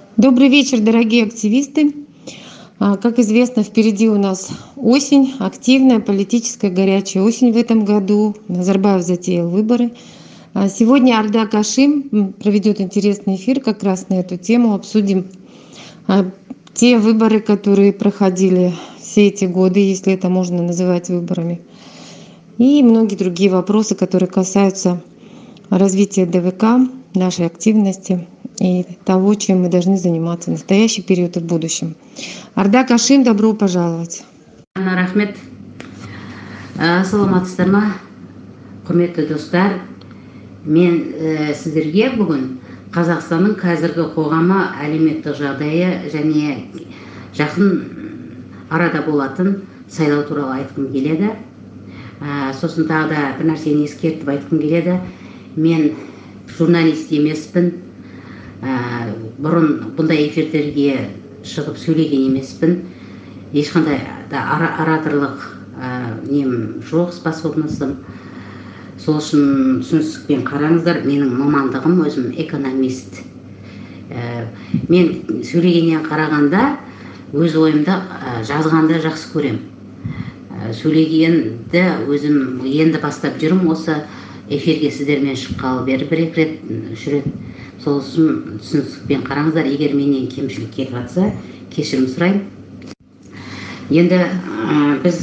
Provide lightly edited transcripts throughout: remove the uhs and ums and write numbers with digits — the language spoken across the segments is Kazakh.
Добрый вечер, дорогие активисты. Как известно, впереди у нас осень, активная, политическая, горячая осень в этом году. Назарбаев затеял выборы. Сегодня Ардак Ашим проведет интересный эфир как раз на эту тему. Обсудим те выборы, которые проходили все эти годы, если это можно называть выборами. И многие другие вопросы, которые касаются развития ДВК, нашей активности и того, чем мы должны заниматься в настоящий период и в будущем. Ардак Ашим, добро пожаловать. Рахмет. Саламатсыздар ма, құрметті достар. Мен сіздерге бүгін Қазақстанның қазіргі қоғамы, әлеуметтік жағдайы және жақын арада болатын сайлау туралы айтқым келеді. Сосын тағы да бір нәрсені ескертіп айтқым келеді. Мен журналист емеспін. Бұрын бұндай эфирдерге шығып сөйлеген емеспін. Ешқандай да ораторлық нем жоқ, способностым. Сол үшін түсіністікпен қараңыздар. Менің мамандығым, өзім экономист. Мен сөйлегеннен қарағанда өз ойымды жазғанды жақсы көрем. Сөйлегенді өзім енді бастап жүрмін. Осы эфирге сіздермен шыққалы бері бір-екі рет, үш рет. Сол үшін түсіністікпен қараңыздар. Егер менен кемшілік келіп жатса, кешірім сұраймын. Енді біз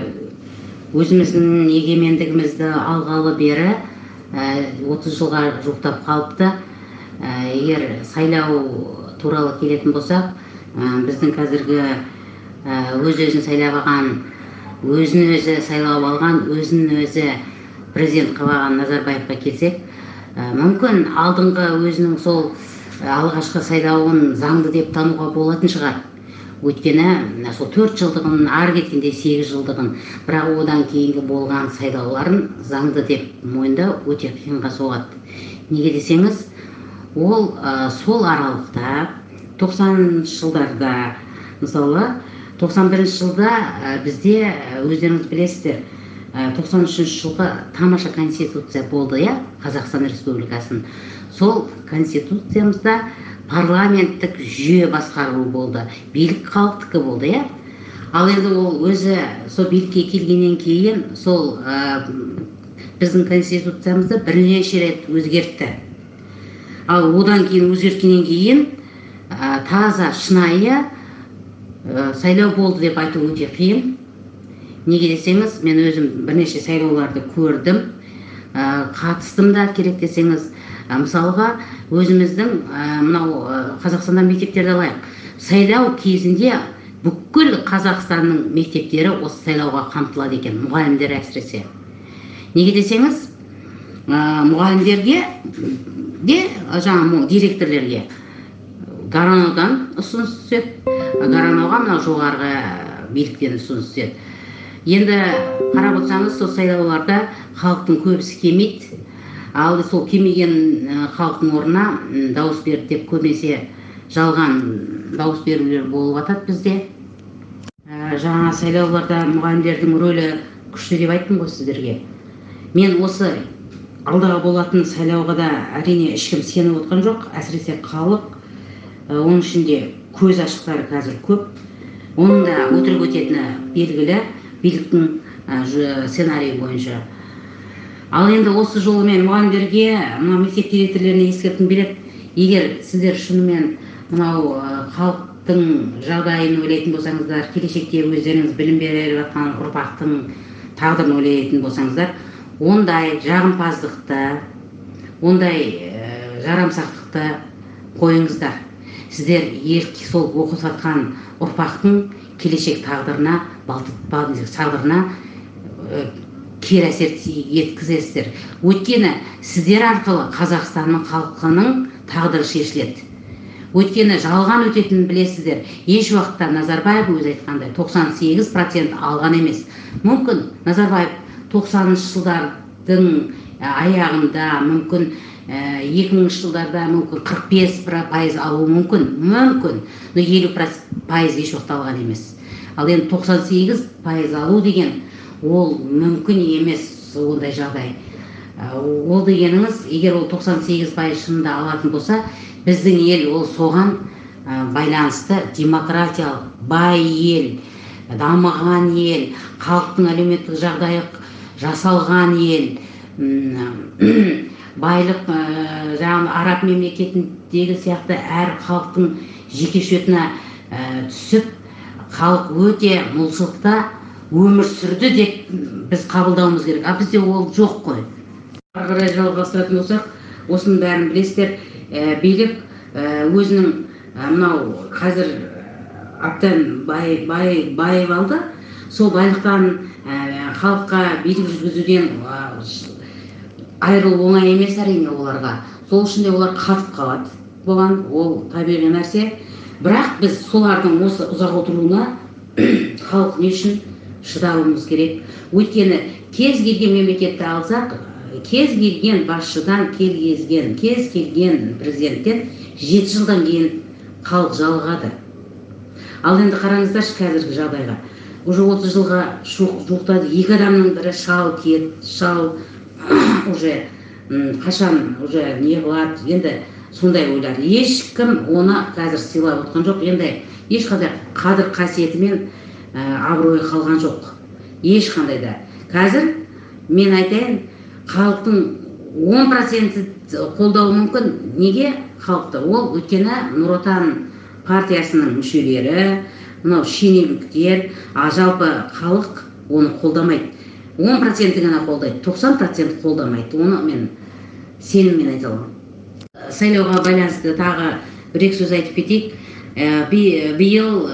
өзіміздің егемендігімізді алғалы бері 30 жылға жуықтап қалыпты. Егер сайлау туралы келетін болсақ, біздің қазіргі өз-өзін сайлап алған, өзін-өзі сайлап алған, өзін-өзі президент қылып алған Назарбаевқа келсек, мүмкін алдыңғы өзінің сол алғашқы сайлауын заңды деп тануға болатын шығар. Өйткені сол 4 жылдығын, ары кеткенде 8 жылдығын, бірақ одан кейінгі болған сайлауларын заңды деп мойындау өте қиынға соғады. Неге десеңіз, ол сол аралықта 90 жылдарда, мысалы 91 жылда бізде өздеріңіз білесіздер, 93 жылғы тамаша конституция болды, Қазақстан Республикасының. Сол конституциямызда парламенттік жүйе басқару болды, билік халықтікі болды, Ал енді ол өзі сол билікке келгеннен кейін сол біздің конституциямызды бірнеше рет өзгертті. Ал одан кейін өзгерткеннен кейін таза, шынайы сайлау болды деп айту өте қиын. Неге десеңіз, мен өзім бірнеше сайлауларды көрдім, қатыстым да, керек десеңіз. Мысалға, өзіміздің мынау Қазақстандан мектептерді алайық. Сайлау кезінде бүкіл Қазақстанның мектептері осы сайлауға қамтылады екен, мұғалімдер әсіресе. Неге десеңіз, мұғалімдерге де, жаңа директорлерге Гаранаудан ұсыныс түседі. Гаранауға мынау жоғарғы биліктен ұсыныс түседі. Енді қарап отырсаңыз, сол сайлауларда халықтың көбісі келмейді. Ал сол келмеген халықтың орнына дауыс берді деп көбінесе жалған дауыс берулер болып жатады бізде. Жаңа сайлауларда мұғалімдердің рөлі күшті деп айттым ғой сіздерге. Мен осы алдағы болатын сайлауға да әрине ешкім сеніп отқан жоқ, әсіресе халық. Оның ішінде көз ашықтары қазір көп. Оның да өтірік өтетіні белгілі, биліктің сценарийі бойынша. Ал енді осы жолы мен мұғалімдерге, мектеп директорлеріне ескерткім келеді. Егер сіздер шынымен мынау халықтың жағдайын ойлайтын болсаңыздар, келешекте өздеріңіз білім беріп жатқан ұрпақтың тағдырын ойлайтын болсаңыздар, ондай жағымпаздықты, ондай жарамсақтықты қойыңыздар. Сіздер сол оқып жатқан ұрпақтың келешек тағдырына, тағдырына кері әсер еткізесіздер. Өйткені сіздер арқылы Қазақстанның халқының тағдыры шешіледі. Өйткені жалған өтетінін білесіздер. Еш уақытта Назарбаев өзі айтқандай 98% алған емес. Мүмкін Назарбаев 90-шы жылдардың аяғында, мүмкін 2000 жылдарда мүмкін 45% алуы мүмкін. Но 50% еш уақытта алған емес. Ал енді 98% алу деген ол мүмкін емес ондай жағдай. Ол дегеніңіз, егер ол 98% шынында алатын болса, біздің ел ол соған байланысты демократиялық, бай ел, дамыған ел, халықтың әлеуметтік жағдайы жасалған ел, байлық жаңағы араб мемлекетіндегі сияқты әр халықтың жеке шотына түсіп, халық өте молшылықта өмір сүрді деп біз қабылдауымыз керек. А бізде ол жоқ қой. Ары қарай жалғастыратын болсақ, осының бәрін білесіздер, билік өзінің мынау қазір аптан байып алды. Сол байлықтан халыққа билік жүргізуден айырылу оңай емес әрине оларға. Сол үшін де олар қатып қалады. Бұған ол табиғи нәрсе. Бірақ біз солардың осы ұзақ отыруына халық не үшін шыдауымыз керек. Өйткені кез келген мемлекетті алсақ, кез келген басшыдан кез келген президенттен 7 жылдан кейін халық жалығады. Ал енді қараңыздаршы қазіргі жағдайға. Уже 30 жылға жуықтады. 2 адамның бірі шал уже қашан уже не қылады. Енді сондай ойлар. Ешкім оны қазір сыйлап отқан жоқ. Енді ешқандай қадір қасиетімен абыройы қалған жоқ. Ешқандай да. Қазір мен айтайын, халықтың 10% қолдауы мүмкін. Неге халықты? Ол өйткені Нұр Отан партиясының мүшелері, мынау шенеуніктер, жалпы халық оны қолдамайды. 10% ғана қолдайды, 90% қолдамайды. Оны мен сеніммен айта аламын. Сайлауға байланысты тағы бір-екі сөз айтып кетейік. Биыл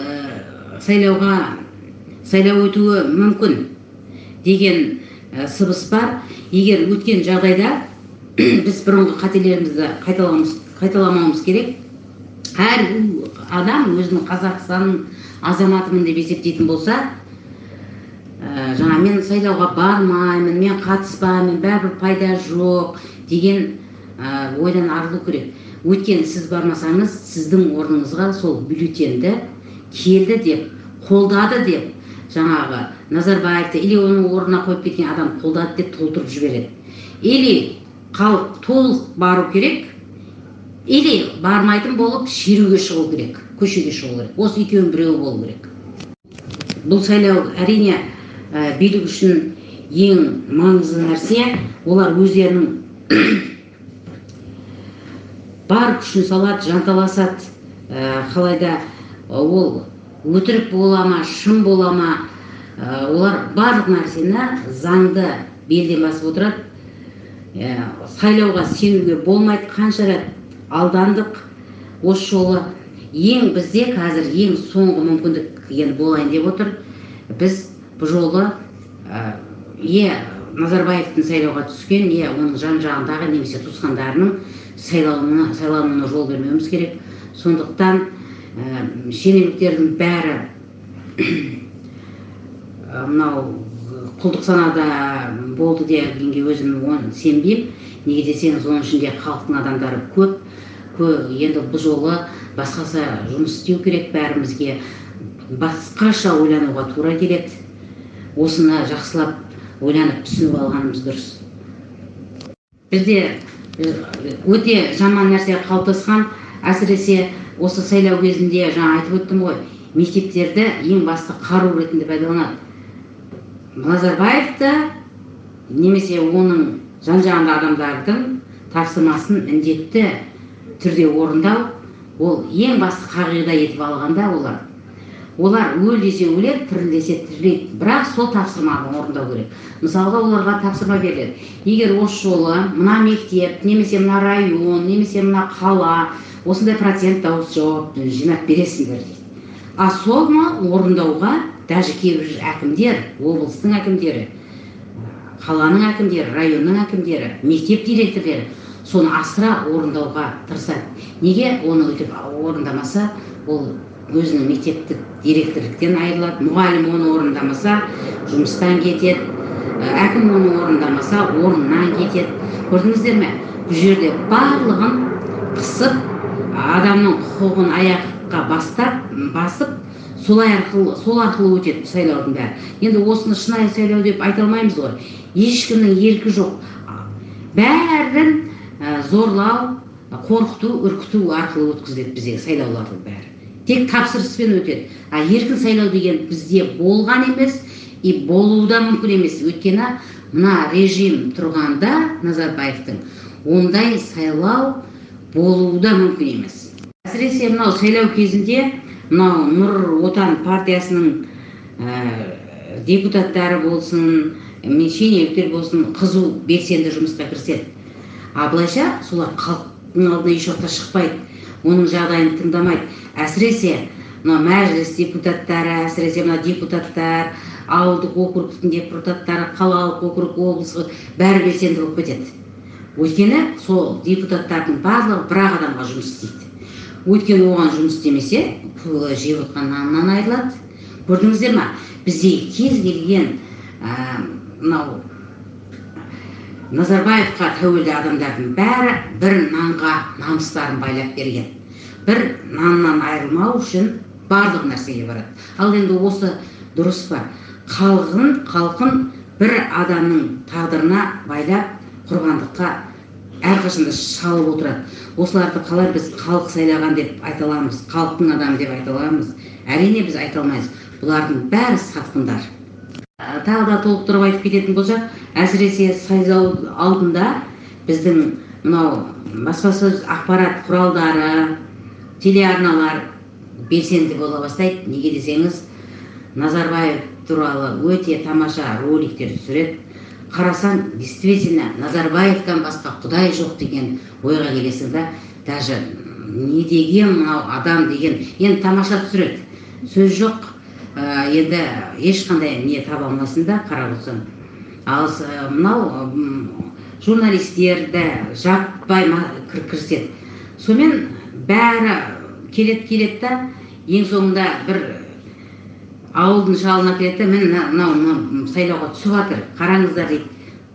сайлау өтуі мүмкін деген сыбыс бар. Егер өткен жағдайда біз бұрынғы қателерімізді қайталамауымыз керек. Әр адам өзінің Қазақстанның азаматымын деп есептейтін болса, жаңа мен сайлауға бармаймын, мен қатыспаймын, бәрібір пайда жоқ деген ойдан арылу керек. Өйткені сіз бармасаңыз, сіздің орныңызға сол бюллетенді келді деп, қолдады деп, жаңағы Назарбаевты или оның орнына қойып кеткен адам қолдады деп толтырып жібереді. Или халық толық бару керек, или бармайтын болып шеруге шығу керек, көшеге шығу керек. Осы екеуінің біреуі болу керек. Бұл сайлау әрине билік үшін ең маңызды нәрсе. Олар өздерінің бар күшін салады, жанталасады. Қалайда ол өтірік бола ма, шын бола ма, олар барлық нәрсені заңды белден басып отырады. Сайлауға сенуге болмайды. Қанша рет алдандық. Осы жолы бізде қазір ең соңғы мүмкіндік енді болайын деп отыр. Біз бұл жолы Назарбаевтың сайлауға түскен, оның жан-жағындағы немесе туысқандарының сайлануына жол бермеуіміз керек. Сондықтан шенеуніктердің бәрі мынау құлдық санада болды дегенге өзім сенбеймін. Неге десеңіз, оның ішінде халықтың адамдары көп. Енді бұл жолы басқаша жұмыс істеу керек, бәрімізге басқаша ойлануға тура келеді. Осыны жақсылап ойланып түсініп алғанымыз дұрыс. Бізде өте жаман нәрсе қалыптасқан, әсіресе осы сайлау кезінде, жаңа айтып өттім ғой, мектептерді ең басты қару ретінде пайдаланады. Назарбаевты немесе оның жан-жағында адамдардың тапсырмасын міндетті түрде орындау, ол ең басты қағида етіп алғанда олар өл десе өледі, тіріл десе тіріледі. Бірақ сол тапсырманы орындау керек. Мысалға, оларға тапсырма беріледі. Егер осы жолы мына мектеп, немесе мына район, немесе мына қала осындай процент дауыс жинап бересіңдер дейді. А соны орындауға даже кейбір әкімдер, облыстың әкімдері, қаланың әкімдері, районның әкімдері, мектеп директорлары соны асыра орындауға тырысады. Неге оны өтіп орындамаса, ол өзінің мектептік директорліктен айырылады. Мұғалім оны орындамаса, жұмыстан кетеді. Әкім оны орындамаса, орнынан кетеді. Көрдіңіздер ме? Бұл жерде барлығын қысып, адамның құқығын аяққа басып, сол арқылы өтеді сайлаудың бәрі. Енді осыны шынайы сайлау деп айта алмаймыз ғой. Ешкімнің еркі жоқ. Бәрін зорлау, қорқыту, үркіту арқылы өткізіледі біздегі сайлаулардың бәрі. тек тапсырыспен өтеді. Еркін сайлау деген бізде болған емес, и болуы да мүмкін емес. Өйткені мына режим тұрғанда Назарбаевтың ондай сайлау болуы да мүмкін емес. Әсіресе мынау сайлау кезінде мынау Нұр Отан партиясының депутаттары болсын, шенеуніктер болсын, қызу белсенді жұмысқа кіріседі. Былайша солар халықтың алдына ешуақытта шықпайды, оның жағдайын тыңдамайды. Әсіресе мәжіліс депутаттары, әсіресе депутаттар, ауылдық округтің депутаттары, қалалық округ, облысы бәрі белсенді болып кетеді. Өйткені сол депутаттардың барлығы бір-ақ адамға жұмыс істейді. Өйткені оған жұмыс істемесе, жеп отқан наннан айырылады. Көрдіңіздер ма? Бізде кез келген мынау Назарбаевқа тәуелді адамдардың бәрі бір нанға намыстарын байлап берген. Бір наннан айырылмау үшін барлық нәрсеге барады. Ал енді осы дұрыс па? Халқын бір адамның тағдырына байлап құрбандыққа әрқашанда шалып отырады. Осыларды қалай біз халық сайлаған деп айта аламыз, халықтың адамы деп айта аламыз? Әрине біз айта алмаймыз. Бұлардың бәрі сатқындар. Тағы да толықтырып айтып кететін болсақ, әсіресе сайлау алдында біздің мынау баспасөз ақпарат құралдары, телеарналар белсенді бола бастайды. Неге десеңіз, Назарбаев туралы өте тамаша роликтер түсіреді. Қарасаң, действительно, Назарбаевтан басқа құдай жоқ деген ойға келесің да, даже не деген мынау адам деген, енді тамаша түсіреді. Сөз жоқ, енді ешқандай не таба алмайсың да қарап отырсаң. Ал мынау журналистерді жаппай кіріседі. Сонымен бәрі келеді да, ең соңында бір ауылдың шалына келеді, мынау сайлауға түсіп жатыр, қараңыздар дейді.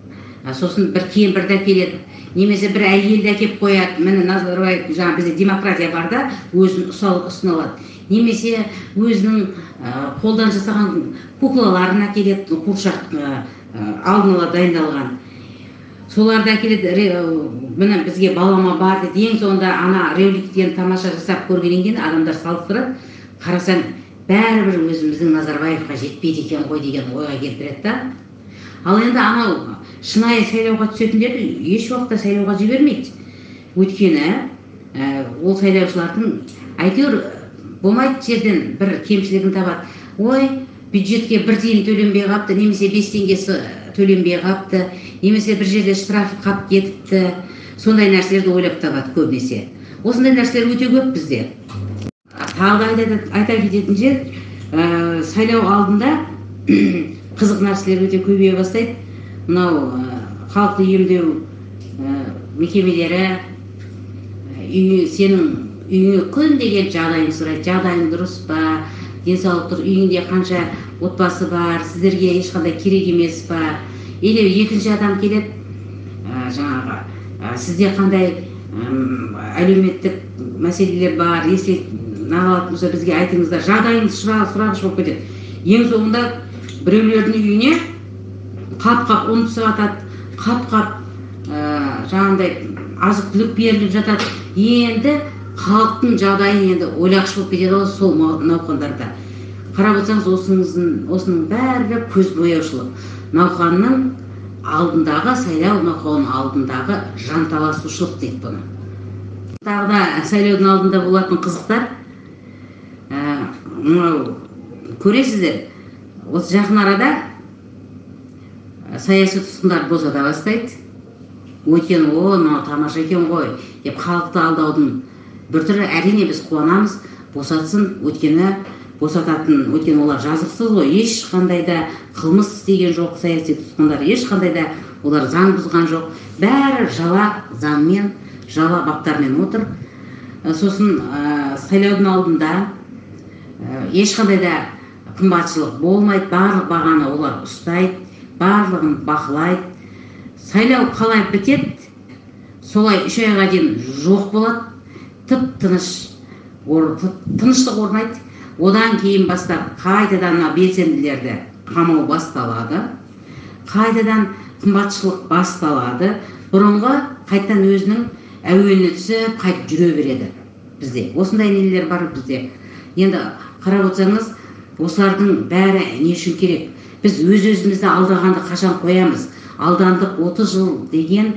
Сосын бір кемпірді келеді, немесе бір әйелді әкеп қояды. Міне Назарбаев, жаңа бізде демократия бар да, өзін ұсына алады. Немесе өзінің қолдан жасаған куклаларын әкеледі, қуыршақ алдын ала дайындалған. Соларды әкеледі, міне бізге балама бар дейді. Ең соңында ана роликтен тамаша жасап көргеннен кейін адамдар салыстырады. Қарасаң, бәрібір өзіміздің Назарбаевқа жетпейді екен ғой деген ойға келтіреді да. Ал енді анау шынайы сайлауға түсетіндерді еш уақытта сайлауға жібермейді. Өйткені ол сайлаушылардың әйтеуір болмайды жерден бір кемшілігін табады. Ой, бюджетке 1 тиын төленбей қапты, немесе 5 теңгесі төленбей қапты, немесе бір жерде штраф қап кетіпті. Сондай нәрселерді ойлап табады көбінесе. Осындай нәрселер өте көп бізде. Тағы да айта кететін жер, сайлау алдында қызық нәрселер өте көбейе бастайды. Мынау халықты емдеу мекемелері сенің үйіңе күнде келіп жағдайын сұрайды. Жағдайың дұрыс па, денсаулық тұр, үйіңде қанша отбасы бар, сіздерге ешқандай керек емес па? Или екінші адам келеді, жаңағы сізде қандай әлеуметтік мәселелер бар, если нағалатын болса бізге айтыңыздар, жағдайыңыз сұрағыш болып кетеді. Ең соңында біреулердің үйіне қап-қап ұн сатады, қап-қап жаңағындай азық-түлік беріліп жатады. Енді халықтың жағдайын енді ойлағыш болып кетеді сол науқандарда. Қарап отырсаңыз, осының бәрі көз бояушылық. Науқанның алдындағы, сайлау науқанының алдындағы жанталасушылық дейді бұны. Тағы да сайлаудың алдында болатын қызықтар. Көресіздер, осы жақын арада саяси тұтқындар босата бастайды. Өйткені мынау тамаша екен ғой деп халықты алдаудың бір түрі. Әрине біз қуанамыз, босатсын, өйткені олар жазықсыз ғой, ешқандай да қылмыс істеген жоқ, саяси тұтқындар ешқандай да олар заң бұзған жоқ. Бәрі жала заңмен, жала баптармен отыр. Сосын сайлаудың алдында ешқандай да қымбатшылық болмайды, барлық бағаны олар ұстайды, барлығын бақылайды. Сайлау қалай бітеді, солай 3 айға дейін жоқ болады, тыныштық орнайды. Одан кейін бастап қайтадан белсенділерді қамау басталады, қайтадан қымбатшылық басталады. Бұрынғы қайтадан өзінің әуеніне түсіп, қайтып жүре береді бізде. Осындай нелер бар бізде. Енді қарап отырсаңыз, осылардың бәрі не үшін керек? Біз өз-өзімізді алдағанды қашан қоямыз? Алдандық 30 жыл деген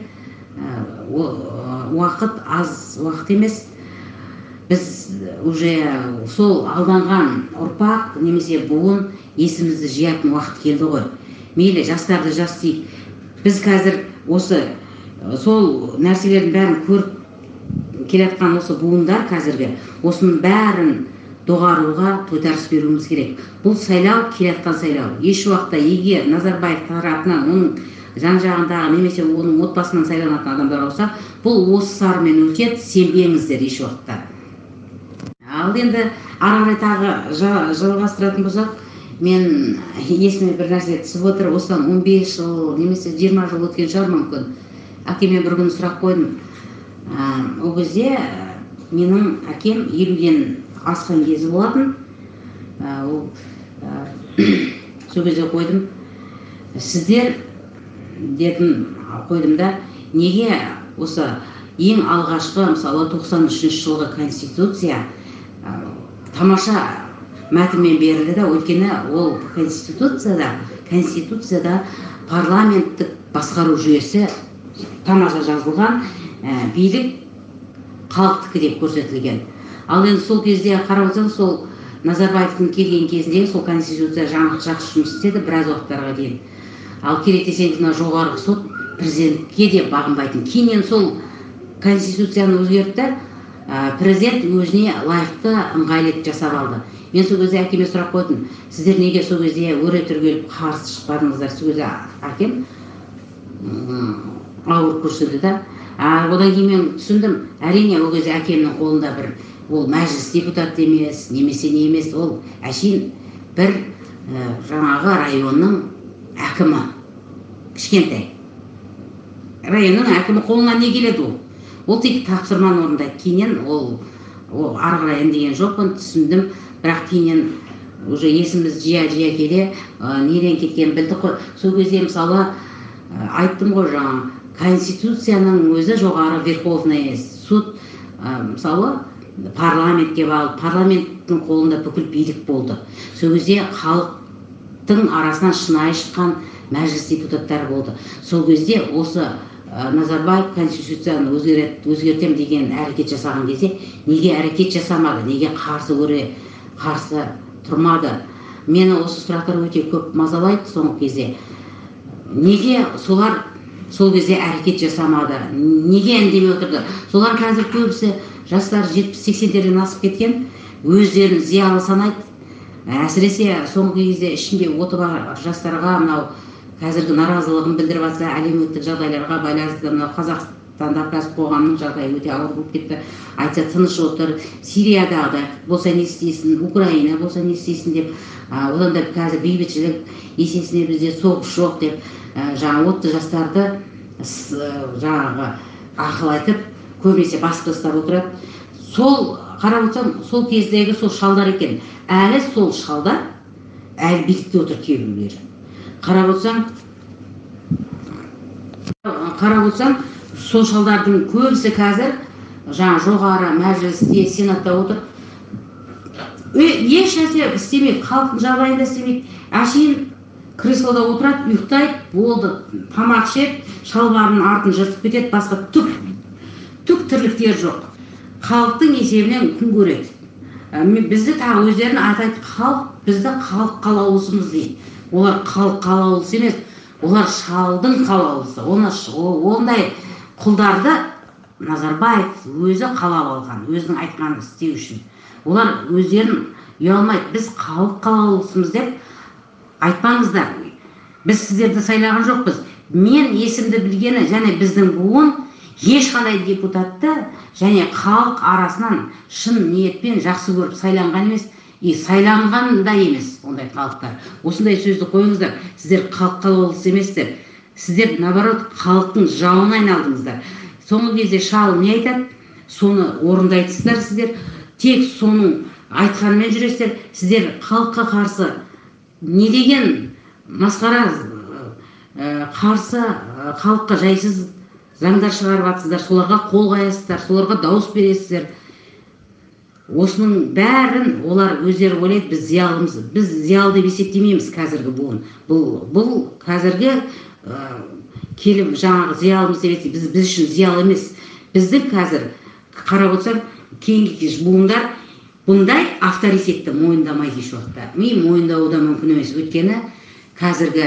уақыт аз уақыт емес. Біз уже сол алданған ұрпақ немесе буын есімізді жиятын уақыт келді ғой. Мейлі жастарды жас дейік. Біз қазір осы сол нәрселердің бәрін көріп келатқан осы буындар қазіргі осының бәрін доғаруға тойтарыс беруіміз керек. Бұл сайлау келатқан сайлау. Еш уақытта егер Назарбаев тарапынан оның жан-жағындағы немесе оның отбасынан сайланатын адамдар болса, бұл осы сарымен өтеді, сенбеңіздер еш уақытта. Ал енді ары қарай тағы жалғастыратын болсақ, мен есіме бір нәрсе түсіп отыр. Осыдан 15 жыл немесе 20 жыл өткен шығар мүмкін. Әкеме бір күн сұрақ қойдым. Ол кезде менің әкем 50-ден асқан кезі болатын. Сол кезде қойдым. Сіздер дедім, қойдым да, неге осы ең алғашқы, мысалы 93 жылғы конституция тамаша мәтінмен берілді да, өйткені ол конституцияда парламенттік басқару жүйесі тамаша жазылған, билік халықтікі деп көрсетілген. Ал енді сол кезде қарап отырсаң, сол Назарбаевтың келген кезінде сол конституция жақсы жұмыс істеді біраз уақыттарға дейін. Ал керек десеңіз, жоғарғы сот президентке де бағынбайтын. Кейіннен сол конституцияны өзгертті, президент өзіне лайықты ыңғайлы етіп жасап алды. Мен сол кезде әкеме сұрақ қойдым. Сіздер неге сол кезде өре түргеліп қарсы шықпадыңыздар? Сол кезде әкем ауырып көрсетті да. Одан кейін мен түсіндім. Әрине ол кезде әкемнің қолында бір ол мәжіліс депутат емес, немесе не емес, ол әшейін бір жаңағы районның әкімі, кішкентай. Районның әкімі қолына не келеді ол? Ол тек тапсырманы орындайды. Кейіннен ол ары қарай үндеген жоқпын, түсіндім. Бірақ кейіннен уже есіміз жия келе неден кеткен білдік қой. Сол кезде мысалы айттым ғой, жаңа конституцияның өзі жоғары верховный суд мысалы парламентке бағып, парламенттің қолында бүкіл билік болды. Сол кезде халықтың арасынан шынайы шыққан мәжіліс депутаттары болды. Сол кезде осы Назарбаев конституцияны өзгертем деген әрекет жасаған кезде неге әрекет жасамады, неге қарсы тұрмады? Мені осы сұрақтар өте көп мазалайды соңғы кезде. Неге солар сол кезде әрекет жасамады? Неге үндемей отырды? Солар қазір көбісі жастар 70-80-ден асып кеткен, өздерін зиялы санайды. Әсіресе соңғы кезде ішінде отырған жастарға мынау қазіргі наразылығын білдіріп жатса, әлеуметтік жағдайларға байланысты мынау Қазақстанда қазір қоғамның жағдайы өте ауыр болып кетті. Айтса тыныш отыр, Сириядағы болса не істейсің, Украина болса не істейсің деп, одан да қазір бейбітшілік есесіне бізде соғыс жоқ деп, жаңа отты жастарды жаңағы ақыл айтып, көбінесе басқыстар отырады. Сол қарап отырсам, сол кездегі сол шалдар екен. Әлі сол шалдар әлі билікте отыр кейбіреулері. Қарап отырсам, сол шалдардың көбісі қазір жаңа жоғары мәжілісте, сенатта отыр. Еш нәрсе істемейді, халықтың жағдайында істемейді. Әшейін креслода отырады, ұйықтайды, болды, тамақ ішеді, шалбарының артын жыртып кетеді, басқа түк тірліктері жоқ. Халықтың есебінен күн көреді. Бізді тағы өздерін айтады, халық бізді халық қалаулысымыз дейді. Олар халық қалаулысы емес, олар шалдың қалаулысы. Ондай құлдарды Назарбаев өзі қалап алған, өзінің айтқанын істеу үшін. Олар өздерін ұялмайды, біз халық қалаулысымыз деп айтпаңыздар. Біз сіздерді сайлаған жоқпыз. Мен есімді білгені және біздің буын ешқандай депутатты және халық арасынан шын ниетпен жақсы көріп сайланған емес, сайланған да емес ондай халықтар. Осындай сөзді қойыңыздар. Сіздер халық қалаулысы еместер. Сіздер наоборот халықтың жауына айналдыңыздар. Соңғы кезде шал не айтады, соны орындайсыздар сіздер. Тек соның айтқанымен жүресіздер. Сіздер халыққа қарсы не деген масқара қарсы халыққа жайсыз заңдар шығарып жатсыздар, соларға қол қоясыздар, соларға дауыс бересіздер. осының бәрін олар өздері ойлайды, біз зиялымыз. Біз зиялы деп есептемейміз қазіргі буын. Бұл қазіргі келіп жаңағы зиялымыз деп біз үшін зиялы емес. Біздің қазір қарап отырсам кейінгі буындар бұндай авторитетті мойындамайды еш уақытта. Мойындауы да мүмкін емес. Өйткені қазіргі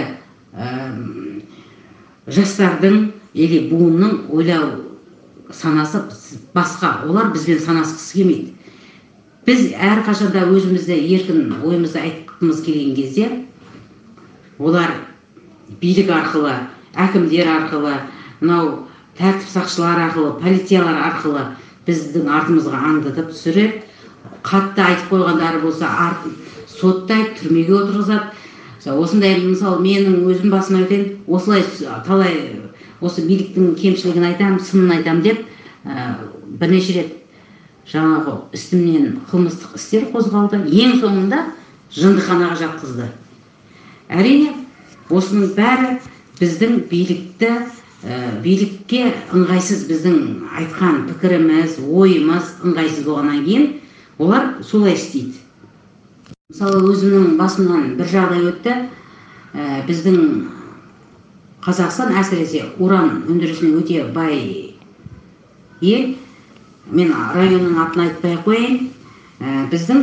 жастардың или буынның ойлау санасы басқа. Олар бізбен санасқысы келмейді. Біз әрқашанда өзімізді еркін ойымызды айтқымыз келген кезде, олар билік арқылы, әкімдер арқылы, мынау тәртіп сақшылар арқылы, полициялар арқылы біздің артымызға аңдытып түсіреді. Қатты айтып қойғандары болса, соттайды, түрмеге отырғызады. Осындай, мысалы, менің өзім басыма өткен, осылай талай осы биліктің кемшілігін айтам, сынын айтам деп, бірнеше рет жаңағы үстімнен қылмыстық істер қозғалды. Ең соңында жындыханаға жатқызды. Әрине, осының бәрі біздің билікке ыңғайсыз, біздің айтқан пікіріміз, ойымыз ыңғайсыз болғаннан кейін, олар солай істейді. Мысалы, өзімнің басымнан бір жағдай өтті. Біздің Қазақстан әсіресе уран өндірісіне өте бай ел. Мен районның атын айтпай қойайын. Біздің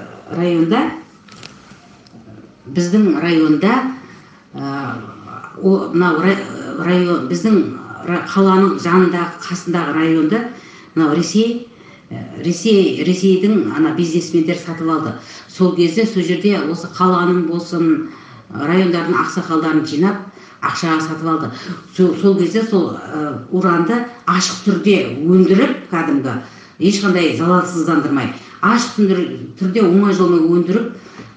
районда біздің қаланың жанындағы қасындағы районда Ресейдің бизнесмендер сатып алды. Сол кезде сол жерде осы қаланың болсын, райондардың ақсақалдарын жинап ақшаға сатып алды. Сол кезде сол уранды ашық түрде өндіріп, кәдімгі ешқандай залалсыздандырмай, ашық түрде оңай жолмен өндіріп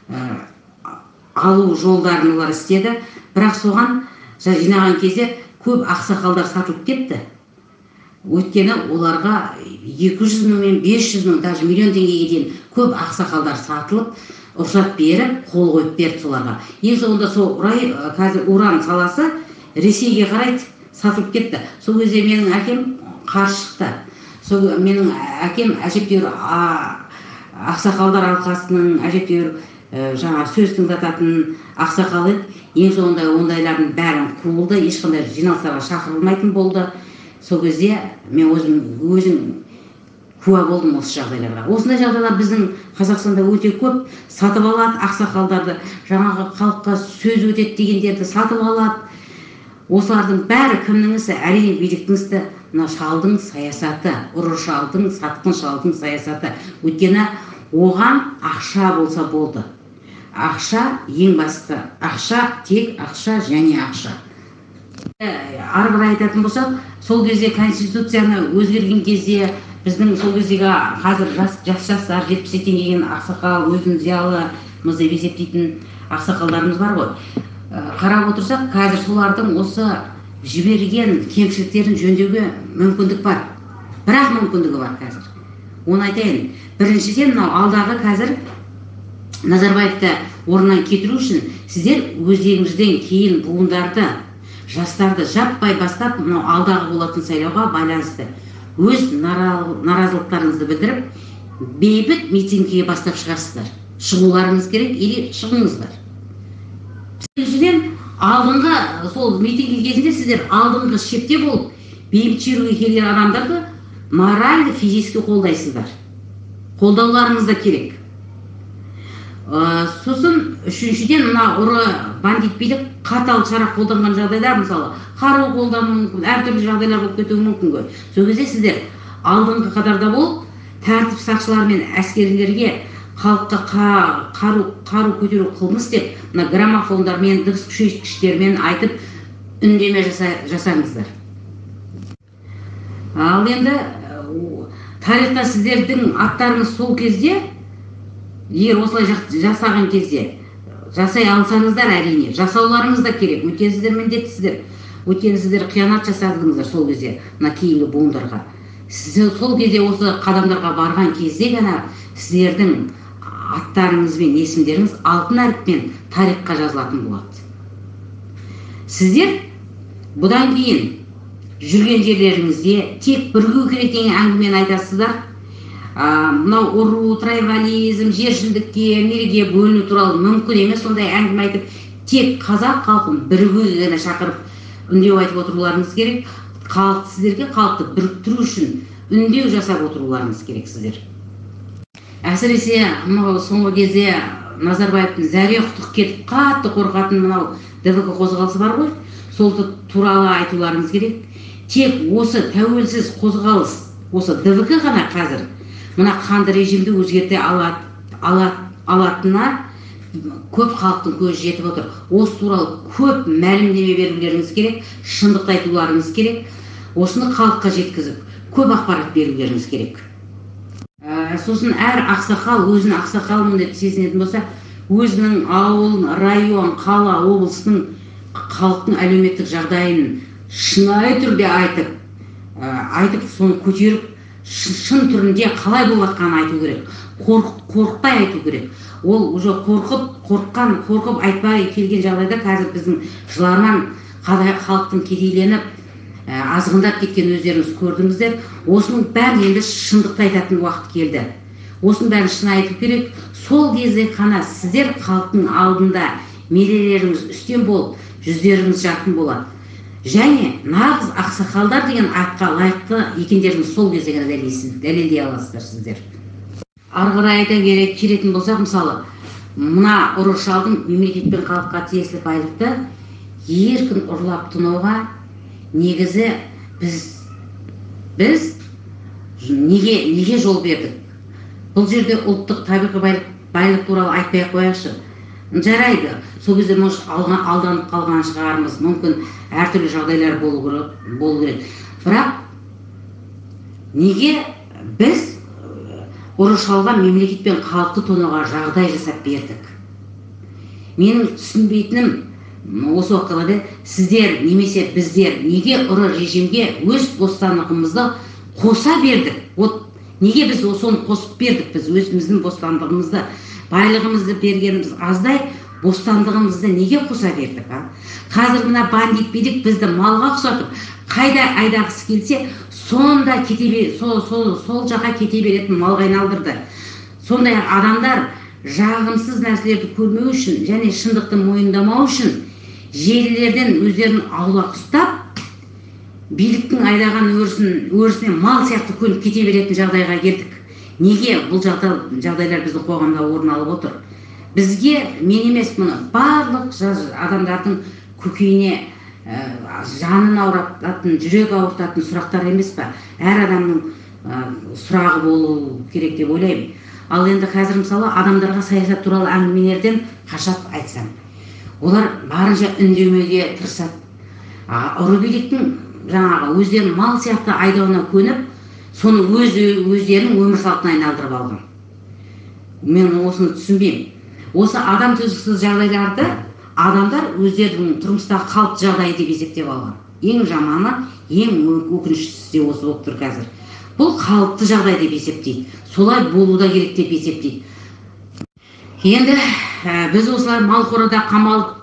алу жолдарын олар істеді. Бірақ соған жинаған кезде көп ақсақалдар сатылып кетті. Өйткені оларға 200 мың мен 500 мың, даже миллион теңгеге дейін көп ақсақалдар сатылып, рұқсат беріп, қол қойып берді соларға. Ең соңында сол қазір уран саласы Ресейге қарай сатылып кетті. Сол кезде менің әкем қарсы шықты. Сол менің әкем әжептәуір ақсақалдар алқасының әжептәуір жаңа сөз тыңдататын ақсақал еді. Ең соңында ондайлардың бәрін қуылды, ешқандай жиналыстарға шақырылмайтын болды. Сол кезде мен өзім куә болдым осы жағдайларға. Осындай жағдайлар біздің Қазақстанда өте көп. Сатып алады ақсақалдарды, жаңағы халыққа сөз өтеді дегендерді сатып алады. Осылардың бәрі кімнің ісі? Әрине биліктің ісі. Мына шалдың саясаты, ұры шалдың, сатқын шалдың саясаты. Өйткені оған ақша болса болды. Ақша ең басты. Ақша, тек ақша және ақша. Ары қарай айтатын болсақ, сол кезде конституцияны өзгерген кезде біздің сол кездегі қазір жастар 70-тен келген ақсақал, өзін зиялымыз деп есептейтін ақсақалдарымыз бар ғой. Қарап отырсақ, қазір солардың осы жіберген кемшіліктерін жөндеуге мүмкіндік бар. Бірақ мүмкіндігі бар қазір. Оны айтайын. Біріншіден, алдағы қазір Назарбаевты орнынан кетіру үшін сіздер өздеріңізден кейін буындарды, жастарды жаппай бастап, алдағы болатын сайлауға байланысты өз наразылықтарыңызды білдіріп, бейбіт митингіге бастап шығарсыздар. Шығуларыңыз керек, или шығыңыздар. Біріншіден, алдыңғы сол митинг кезінде сіздер алдыңғы шепте болып, бейбіт шеруге келген адамдарды мораль, физически қолдайсыздар. Қолдауларыңыз да керек. Сосын үшіншіден, мына ұры бандит билік қатал шара қолданған жағдайда, мысалы, қару қолдану мүмкін, әртүрлі жағдайлар болып кетуі мүмкін ғой. Сол кезде сіздер алдыңғы қатарда болып, тәртіп сақшылар мен әскерилерге халыққа қару көтеру қылмыс деп, мына граммофондармен, дыбыс күшейткіштермен айтып, үндеме жасаңыздар. Ал енді тарихта сіздердің аттарыңыз сол кезде, егер осылай жасаған кезде жасай алсаңыздар, әрине, жасауларыңыз да керек. Өйткені сіздер міндеттісіздер. Өйткені сіздер қиянат жасадыңыздар сол кезде, мына кейінгі буындарға. Сол кезде осы қадамдарға барған кезде ғана сіздердің аттарыңыз бен есімдеріңіз алтын әріппен тарихқа жазылатын болады. Сіздер бұдан кейін жүрген жерлеріңізде тек бірігу керек деген әңгімені айтасыздар. мынау ұру, трайбализм, жершілдікке, нереге бөліну туралы мүмкін емес сондай әңгіме айтып, тек қазақ халқын бірігуге ғана шақырып үндеу айтып отыруларыңыз керек. Сіздерге халықты біріктіру үшін үндеу жасап отыруларыңыз керек сіздер. Әсіресе мынау соңғы кезде Назарбаевтың зәре-құтық кетіп қатты қорқатын мынау ДВК қозғалысы бар ғой, сол туралы айтуларыңыз керек. Тек осы тәуелсіз қозғалыс, осы ДВК ғана қазір мына қанды режимді өзгерте алатынына көп халықтың көзі жетіп отыр. Осы туралы көп мәлімдеме берулеріңіз керек, шындықты айтуларыңыз керек. Осыны халыққа жеткізіп, көп ақпарат берулеріңіз керек. Сосын әр ақсақал өзінің ақсақалмын деп сезінетін болса, өзінің ауыл, район, қала, облыстың халықтың әлеуметтік жағдайын шынайы түрде айтып, соны көтеріп, шын түрінде қалай болып жатқанын айту керек. Қорықпай айту керек. Ол уже қорқып айтпай келген жағдайда қазір біздің жыларман халықтың кедейленіп, азғындап кеткен өздеріңіз көрдіңіздер. Осының бәрін енді шындықты айтатын уақыт келді. Осының бәрін шын айту керек. Сол кезде қана сіздер халықтың алдында мерейлеріңіз үстем болып, жүздеріңіз жарқын болады. Және нағыз ақсақалдар деген атқа лайықты екендеріңіз сол кезде ғана дәлелдей аласыздар сіздер. Ары қарай айта келетін болсақ, мысалы, мына ұры шалдың мемлекет пен халыққа тиесілі байлықты еркін ұрлап тонауға негізі біз неге жол бердік? Бұл жерде ұлттық табиғи байлық туралы айтпай қояйықшы. Жарайды, сол кезде алданып қалған шығармыз, мүмкін әртүрлі жағдайлар болу керек. Бірақ неге біз ұры шалға мемлекет пен халықты тонауға жағдай жасап бердік? Менің түсінбейтінім осы уақытта сіздер немесе біздер неге ұры режимге өз бостандығымызды қоса бердік? Неге біз соны қосып бердік? Біз өзіміздің бостандығымызды, байлығымызды бергеніміз аздай, бостандығымызды неге қоса бердік? Қазір мына бандит билік бізді малға ұқсатып, қайда айдағысы келсе, сонда сол жаққа кете беретін малға айналдырды. Сондай адамдар жағымсыз нәрселерді көрмеу үшін және шындықты мойындамау үшін желілерден өздерін аулақ ұстап, биліктің айдаған өрісіне мал сияқты көніп кете беретін жағдайға келдік. Неге бұл жағдайлар біздің қоғамда орын алып отыр? Бізге, мен емес мұны, барлық адамдардың көкейіне жанын ауыртатын, жүрек ауыртатын сұрақтар емес па? Әр адамның сұрағы болу керек деп ойлаймын. Ал енді қазір мысалы адамдарға саясат туралы әңгімелерден қашап айтсам, олар барынша үндемеге тырысады. Ұры биліктің жаңағы өздерін мал сияқты айдауына көніп, соны өздерінің өмір салтына айналдырып алған. Мен осыны түсінбеймін. Осы адам төзгісіз жағдайларды адамдар өздерінің тұрмыстағы қалыпты жағдай деп есептеп алған. Ең жаманы, ең өкініштісі осы болып тұр қазір. Бұл қалыпты жағдай деп есептейді. Солай болуда керек деп есептейді. Енді біз осылар малқорада қамалып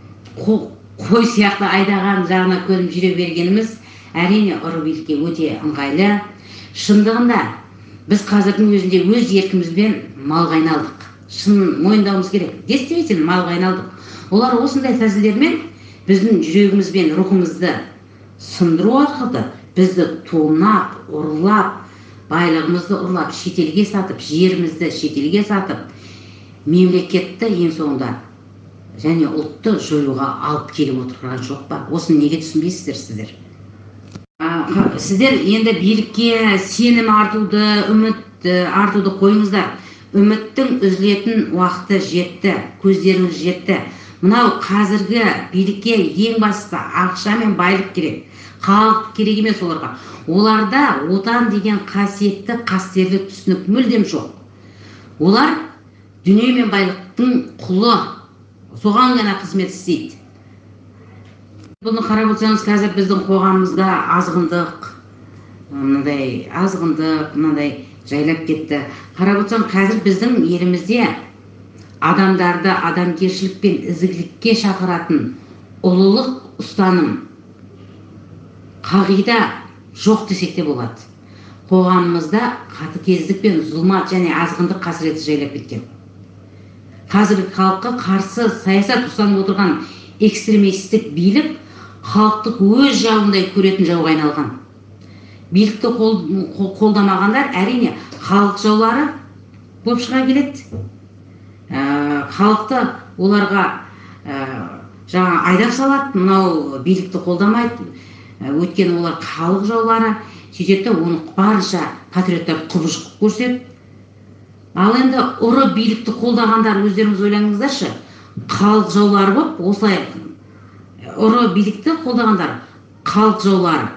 қой сияқты айдаған жағына көніп жүре бергеніміз әрине ұры билікке өте ыңғайлы. Шындығында біз қазірдің өзінде өз еркімізбен малға айналдық. Шын мойындауымыз керек. Действительно малға айналдық. Олар осындай тәсілдермен біздің жүрегімізбен рухымызды сындыру арқылы бізді тонап, ұрлап, байлығымызды ұрлап, шетелге сатып, жерімізді шетелге сатып, мемлекетті ең соңында және ұлтты жоюға алып келіп отырған жоқ па? Осыны неге түсінбейсіздер сіздер? Сіздер енді билікке сенім артуды, үміт артуды қойыңыздар. Үміттің үзілетін уақыты жетті, көздеріңіз жетті. Мынау қазіргі билікке ең басты ақша мен байлық керек. Халық керек емес оларға. Оларда отан деген қасиетті, қастерлі түсінік мүлдем жоқ. Олар дүние мен байлықтың құлы, соған ғана қызмет істейді. Бұны қарап отырсаңыз, қазір біздің қоғамымызда азғындық, жайлап кетті. Қарап отырсаң, қазір біздің елімізде адамдарды адамгершілік пен ізгілікке шақыратын ұлылық ұстаным, қағида жоқ десек те болады. қоғамымызда қатыгездік пен зұлмат және азғындық қасіреті жайлап кеткен. Қазіргі халыққа қарсы саясат ұстанып отырған экстремистік билік халықтық өз жауындай көретін жауға айналған. Билікті қолдамағандар әрине халық жаулары болып шыға келеді. Халықты оларға жаңа айдап салады, мынау билікті қолдамайды. Өйткені олар халық жаулары, сөйтеді оны барынша патриоттар құбыжық көрсетеді. Ал енді ұры билікті қолдағандар өздеріңіз ойлаңыздаршы, халық жаулары болып, осылай ұры билікті қолдағандар халық жаулары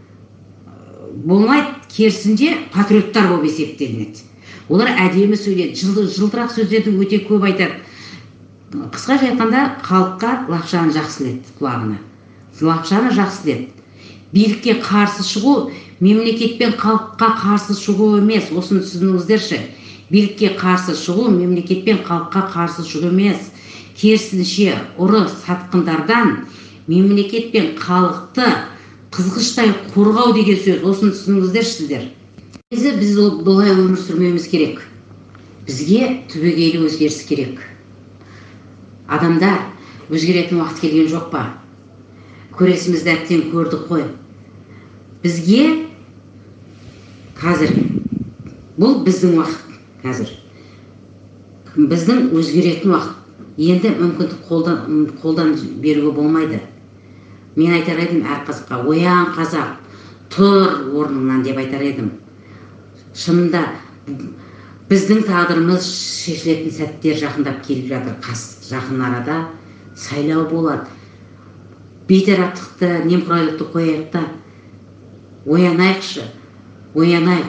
болмайды, керісінше патриоттар болып есептелінеді. Олар әдемі сөйледі, жылтырақ сөздерді өте көп айтады. Қысқаша айтқанда, халыққа лақшаны жақсы біледі, құлағына. Лақшаны жақсы біледі. Билікке қарсы шығу, мемлекетпен халыққа қарсы шығу емес. Осыны түсініңіздерші. Билікке қарсы шығу, мемлекетпен халыққа қарсы шығу емес. Керісінше ұры сатқындардан мемлекет пен халықты қызғыштай қорғау деген сөз. Осыны түсініңіздерші сіздер. Біз бұлай өмір сүрмеуіміз керек. Бізге түбегейлі өзгеріс керек. Адамдар өзгеретін уақыт келген жоқ па? Көресімізді әттен көрдік қой. Бізге қазір, бұл біздің уақыт қазір. Біздің өзгеретін уақыт. Енді мүмкіндік қолдан беруге болмайды. Мен айтар едім әр қазаққа, оян қазақ, тұр орныңнан деп айтар едім. Шынында біздің тағдырымыз шешілетін сәттер жақындап келіп жатыр. Жақын арада сайлау болады. Бейтараптықты, немқұрайлықты қояйық та, оянайықшы, оянайық.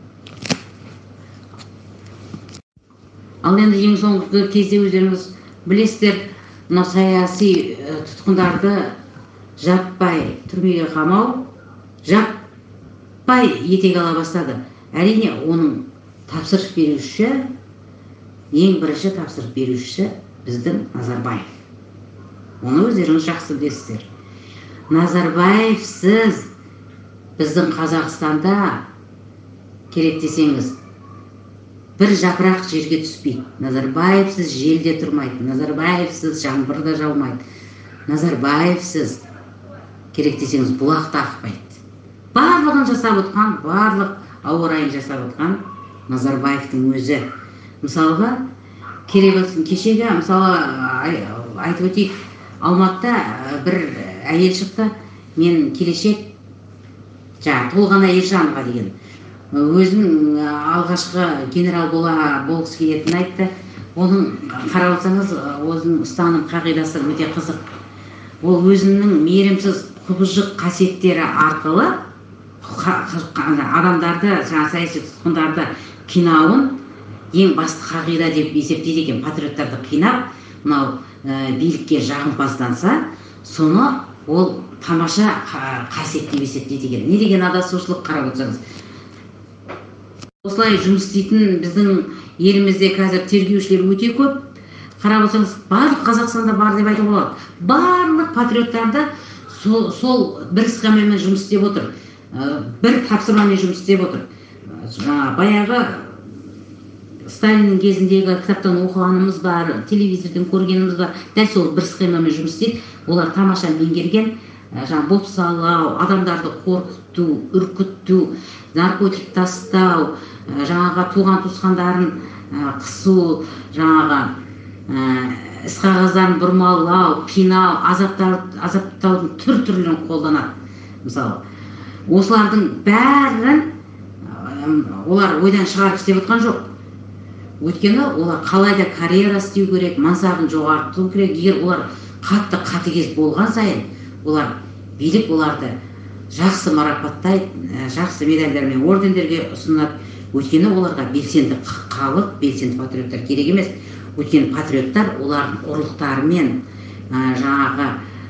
Ал енді ең соңғы кезде өздеріңіз білесіздер, мына саяси тұтқындарды жаппай түрмеге қамау, жаппай етек ала бастады. Әрине, оның тапсырыс беруші, ең бірінші тапсырыс берушісі біздің Назарбаев. Оны өздеріңіз жақсы білесіздер. Назарбаевсыз біздің Қазақстанда, керек десеңіз, бір жапырақ жерге түспейді. Назарбаевсыз желде тұрмайды. Назарбаевсыз жаңбырда жаумайды. Назарбаевсыз, керек десеңіз, бұлақта ақпайды. Барлығын жасап отқан, барлық ауа райын жасап отқан Назарбаевтың өзі. Мысалға, керек болсын, кешегі, мысалы, айтып өтейік, Алматыда бір әйел шықты, мен келешек, толған әйел жанға деген. Өзінің алғашқы генерал болғысы келетінін айтты. Оның қаралсаңыз, өзінің ұстаным қағидасы өте қызық. Ол өзінің мейірімсіз құбыжық қасиеттері арқылы адамдарды, саяси тұтқындарды қинауын ең басты қағида деп есептейді екен. Патриоттарды қинап, мынау билікке жағымпазданса, соны ол тамаша қасиет деп есептейді екен. Не деген адасушылық қарап отырсаңыз. Осылай жұмыс істейтін біздің елімізде қазір тергеушілер өте көп. Қарап отырсаңыз, барлық Қазақстанда бар деп айтуға болады. Барлық патриоттарды сол бір схемамен жұмыс істеп отыр. Бір тапсырмамен жұмыс істеп отыр. Баяғы Сталиннің кезіндегі кітаптан оқығанымыз бар, телевизордан көргеніміз бар. Дәл сол бір схемамен жұмыс істейді. Олар тамаша меңгерген, бопсалау, адамдарды қорқыту, үркіту, наркотик тастау, жаңаға туған туысқандарын қысу, жаңаға іс қағаздарын бұрмалау, қинау, азаптаудың түр-түрлерін қолданады. Мысалы, осылардың бәрін олар ойдан шығарып істеп отқан жоқ. Өйткені олар қалайда карьера істеу керек, мансабын жоғарту керек. Егер олар қатты қатыгез болған сайын, олар билік оларды жақсы марапаттайды, жақсы медальдармен, ордендерге ұсынады. Өйткені оларға белсенді халық, белсенді патриоттар керек емес. Өйткені патриоттар олардың ұрлықтарымен жаңағы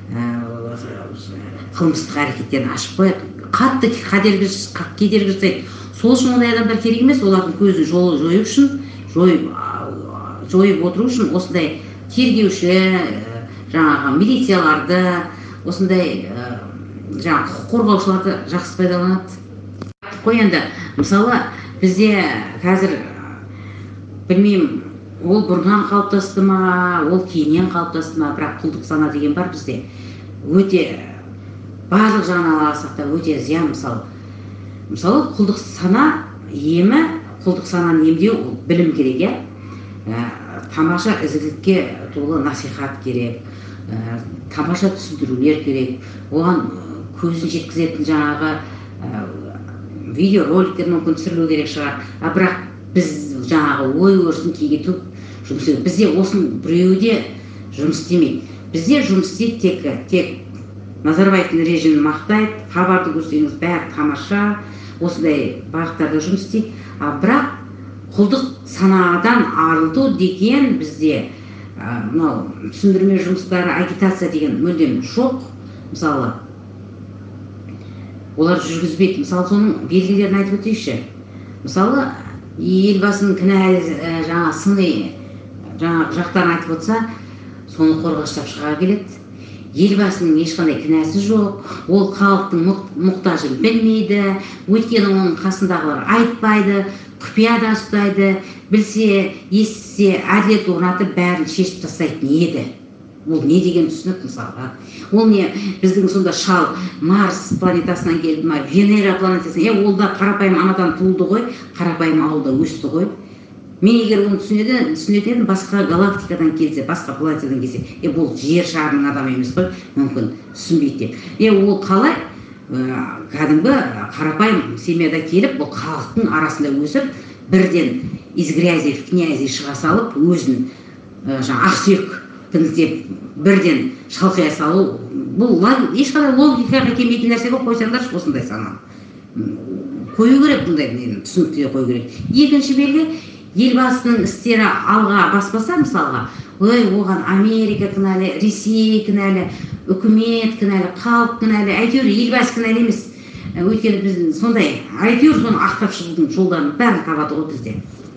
қылмыстық әрекеттерін ашып қояды. Қатты кедергі жасайды. Сол үшін ондай адамдар керек емес. Олардың көзін жою үшін, жойып отыру үшін осындай тергеуші, жаңағы милицияларды, осындай жаңағы құқық қорғаушыларды жақсы пайдаланады. қой. Енді мысалы бізде қазір білмеймін, ол бұрыннан қалыптасты ма, ол кейіннен қалыптасты ма, бірақ құлдық сана деген бар бізде. Өте барлық жағынан алсақ та өте зиян. Мысалы құлдық сана емі, құлдық сананы емдеу ол білім керек, тамаша ізгілікке толы насихат керек, тамаша түсіндірулер керек, оған көзін жеткізетін жаңағы видеороликтер мүмкін түсірілу керек шығар. Бірақ біз жаңағы ой өрісін кеңейту жұмыс істейді. Бізде осының біреуде жұмыс істемейді. Бізде жұмыс істейді тек Назарбаевтың режимін мақтайды, хабарды көрсеңіз бәрі тамаша, осындай бағыттарда жұмыс істейді. Бірақ құлдық санадан арылту деген бізде мынау түсіндірме жұмыстары, агитация деген мүлдем жоқ. Мысалы олар жүргізбейді. Мысалы соның белгілерін айтып өтейікші. Мысалы елбасының кінәлі жаңа сыни жақтарын айтып отырса, соны қорғаштап шыға келеді. Елбасының ешқандай кінәсі жоқ, ол халықтың мұқтажын білмейді, өйткені оның қасындағылар айтпайды, құпияда ұстайды, білсе, естісе, әділет орнатып бәрін шешіп тастайтын еді. Ол не деген түсінік мысалға? Ол не, біздің сонда шал Марс планетасынан келді ма, Венера планетасынан, ол да қарапайым анадан туылды ғой, қарапайым ауылда өсті ғой. Мен егер оны түсінетін басқа галактикадан келсе, басқа планетадан келсе, бұл жер шарының адамы емес қой, мүмкін түсінбейді деп. Ол қалай? Кәдімгі қарапайым семьяда келіп, бұл халықтың арасында өсіп, бірден из грязи в князи шыға салып, өзін ақсүйектің деп бірден шалқия салу, бұл ешқандай логикаға келмейтін нәрсе ғой, қойсаңдаршы осындай сананы. Қою керек, бұндай түсінікте қою керек. Екінші белгі, елбасының істері алға баспаса, мысалға, оған Америка кінәлі, Ресей кінәлі, үкімет кінәлі, халық кінәлі, әйтеуір елбасы кінәлі емес. Өйткені біз сондай, әйтеуір соны ақтап шығудың жолдарын бәрін табады ғой бізде.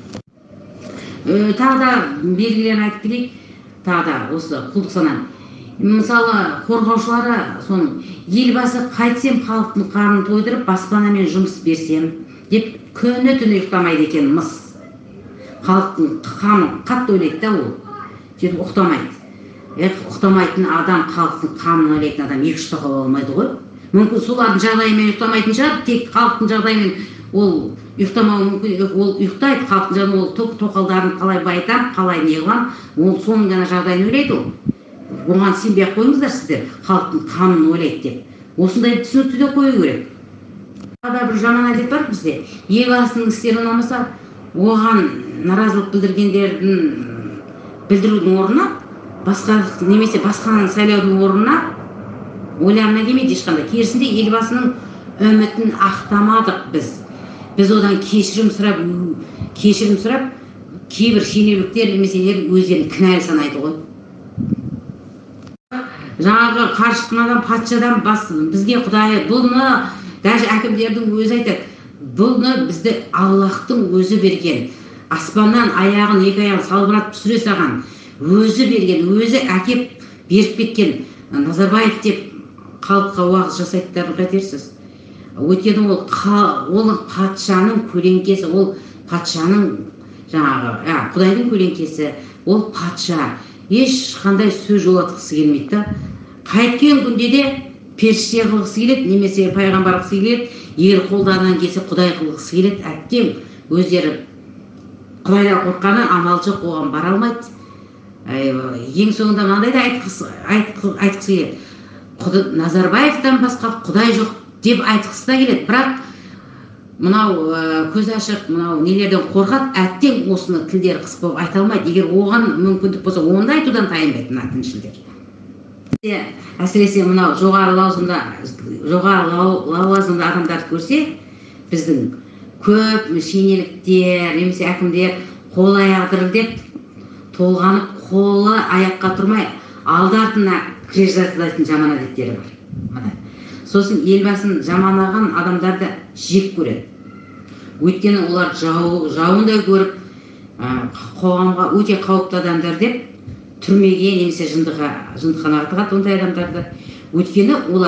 Тағы да белгілерін айтып келейік, тағы да осы құлдық сананы. Мысалы, қорғаушылары соның елбасы қайтсем халықтың қарнын тойдырып, баспанамен жұмыс берсем деп күні түні ұйықтамайды екен мыс. Халықтың қамын қатты ойлайды да ол. Жетіп ұқтамайды. Ұқтамайтын адам, халықтың қамын ойлайтын адам 2-3 тоқал болмайды ғой. Мүмкін солардың жағдайымен ұйықтамайтын шығар, тек халықтың жағдайымен ол ұйықтамауы мүмкін, ол ұйықтайды, халықтың жағдайымен ол тоқалдарын қалай байытам, қалай не қылам, ол соның ғана жағдайын ойлайды ол. Оған сенбей ақ қойыңыздар сіздер, халықтың қамын ойлайды деп. Осындай түсінікті де қою керек. Тағы бір жаман әдет бар бізде. Елбасының істері ұнамаса, оған наразылық білдірудің орнына, немесе басқаны сайлаудың орнына ойларына келмейді ешқандай. Керісінде елбасының үмітін ақтамадық біз. Біз одан кешірім сұрап, кейбір шенеуніктер немесе өздерін кінәлі санайды ғой. Жаңағы қаршыққан адам патшадан бассын, бізге Құдай, бұны даже әкімдердің өзі айтады. Бұны бізді Аллахтың өзі берген, аспаннан аяғын, екі аяғын салбыратып түсіре салған, өзі берген, өзі әкеп беріп кеткен Назарбаев деп халыққа уағыз жасайтындар қатерсіз. Өйткені ол патшаның көлеңкесі, ол патшаның жаңағы Құдайдың көлеңкесі, ол патша ешқандай сөз жолатқысы келмейді. Қайткен күнде де періште қылғысы келеді, немесе пайғамбар қылғысы келеді, егер қолдарынан келсе Құдай қылғысы келеді, әттең өздері Құдайдан қорққаны амал жоқ, оған бара алмайды. Ең соңында мынандай айтқысы келеді. Назарбаевтан басқа Құдай жоқ деп айтқысы да келеді. Бірақ мынау көз ашық, мынау нелерден қорқады, әттең осыны тілдері қысып болып айта алмайды. Егер оған мүмкіндік болса, оны айтудан тайынбайды мына діншілдер. Әсіресе мынау жоғары лауазымды адамдарды көрсе, біздің көп шенеуніктер, немесе әкімдер қол аяғы дірілдеп, толғанып, қолы аяққа тұрмай, алды-артына кіре жаздайтын жаман әдеттері бар. Сосын елбасын жаманаған адамдарды жек көреді. Өйткені олар жауындай көріп, қоғамға өте қауіпті адамдар деп түрмеге немесе жындыханаға тығады ондай адамдарды. Өйткені олар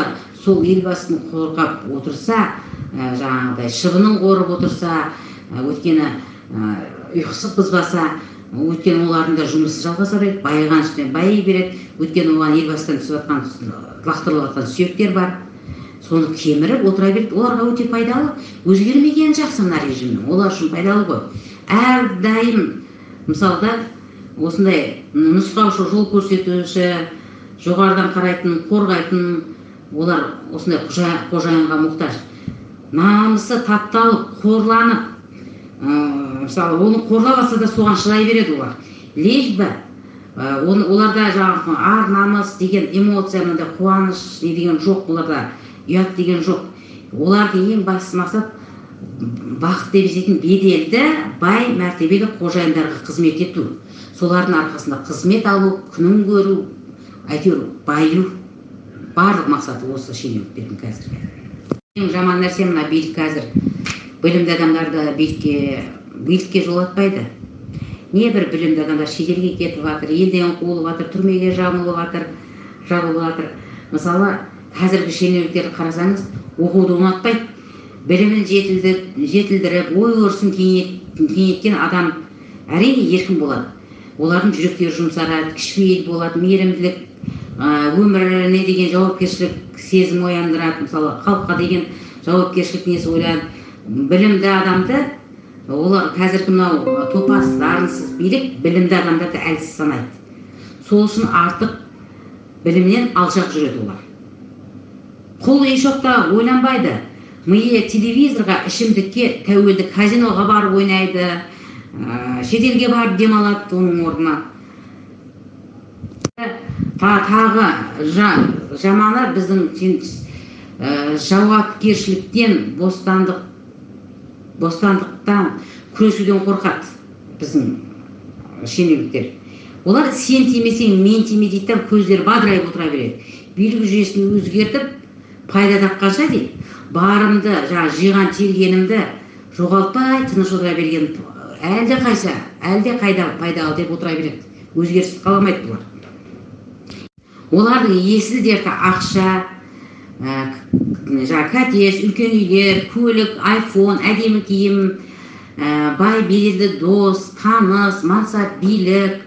сол елбасын қорғап отырса, жаңағыдай шыбынын қорып отырса, өйткені ұйқысы бұзбаса, өйткені олардың да жұмысы жалғаса береді, байыған үстіне байи береді, өйткені оған елбасыдан түсіп жатқан, лақтырылып жатқан сүйектер бар. Соны кеміріп отыра береді. Оларға өте пайдалы. Өзгермегені жақсы мына режимнің. Олар үшін пайдалы ғой. Әрдайым мысалда осындай нұсқаушы, жол көрсетуші, жоғарыдан қарайтын, қорғайтын, олар осындай қожайынға мұқтаж. Намысы тапталып, қорланып, мысалы, оны қорлабаса да соған шыдай береді олар. Лишь бы оларда жаңағы ар намыс деген эмоция, мындай қуаныш деген жоқ, оларда ұят деген жоқ. Олардың ең басты мақсат бақыт деп есептейтін беделді, бай, мәртебелі қожайындарға қызмет ету. Солардың арқасында қызмет алу, күнін көру, әйтеуір баю. Барлық мақсаты осы шенеуніктердің қазіргі. Ең жаман нәрсе мына билік қазір. Білімді адамдарды билікке жолатпайды. Не бір білімді адамдар шетелге кетіп жатыр, елден қуылып жатыр, түрмеге жабылып жатыр. Мысалы, қазіргі шенеуніктерді қарасаңыз, оқуды ұнатпайды. Білімін жетілдіріп, ой өрісін кеңейткен адам әрине еркін болады. Олардың жүректері жұмсарады, кішіпейіл болады, мейірімділік, өміріне деген жауапкершілік сезім ояндырады. Мысалы, халыққа деген жауапкершілік несі ойланады. Білімді адамды, олар қазіргі мынау топас, дарынсыз билік білімді адамдарды әлсіз санайды. Сол үшін артық білімнен алшақ жүреді олар. Құл ешоқта ойланбайды. Миы телевизорға, ішімдікке, тәуелді казиноға барып ойнайды, шетелге барып демалады оның орнына. Тағы жаманы біздің жауапкершіліктен, бостандықтан күресуден қорқады біздің шенеуніктер. Олар сен тимесең, мен тиме дейді, көздері бадырайып отыра береді. Билік жүйесін өзгертіп, пайда тапқанша дейді, барымды, жиған тергенімді жоғалтпай тыныш отыра берген әлде қайда пайдалы деп отыра береді. Өзгеріс қаламайды бұлар. Олардың есіл дерті ақша, кәтес, үлкен үйлер, көлік, айфон, әдемі киім, бай, беделді дос, таныс, мансап, билік.